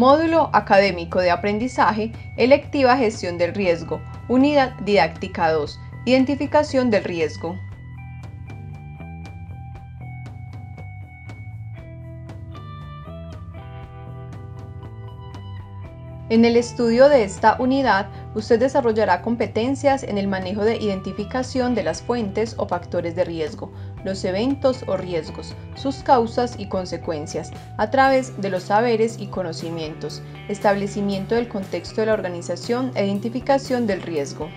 Módulo académico de aprendizaje, electiva gestión del riesgo, unidad didáctica 2, identificación del riesgo. En el estudio de esta unidad, usted desarrollará competencias en el manejo de identificación de las fuentes o factores de riesgo, los eventos o riesgos, sus causas y consecuencias, a través de los saberes y conocimientos, establecimiento del contexto de la organización e identificación del riesgo.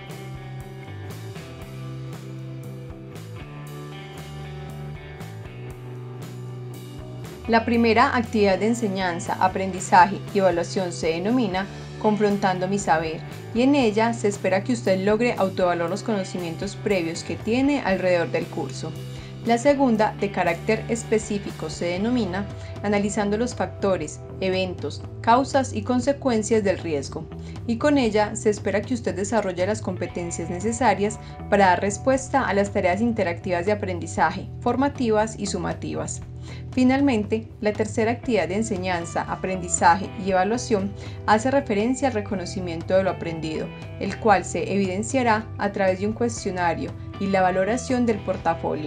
La primera actividad de enseñanza, aprendizaje y evaluación se denomina Confrontando mi saber, y en ella se espera que usted logre autoevaluar los conocimientos previos que tiene alrededor del curso. La segunda, de carácter específico, se denomina Analizando los factores, eventos, causas y consecuencias del riesgo, y con ella se espera que usted desarrolle las competencias necesarias para dar respuesta a las tareas interactivas de aprendizaje, formativas y sumativas. Finalmente, la tercera actividad de enseñanza, aprendizaje y evaluación hace referencia al reconocimiento de lo aprendido, el cual se evidenciará a través de un cuestionario y la valoración del portafolio.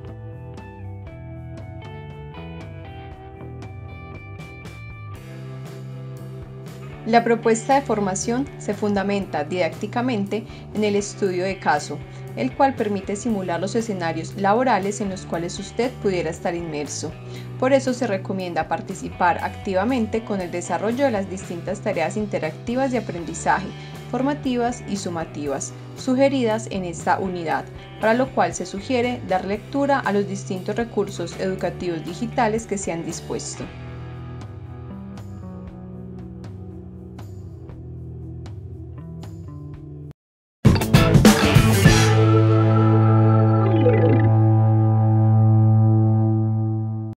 La propuesta de formación se fundamenta didácticamente en el estudio de caso, el cual permite simular los escenarios laborales en los cuales usted pudiera estar inmerso. Por eso se recomienda participar activamente con el desarrollo de las distintas tareas interactivas de aprendizaje, formativas y sumativas, sugeridas en esta unidad, para lo cual se sugiere dar lectura a los distintos recursos educativos digitales que se han dispuesto.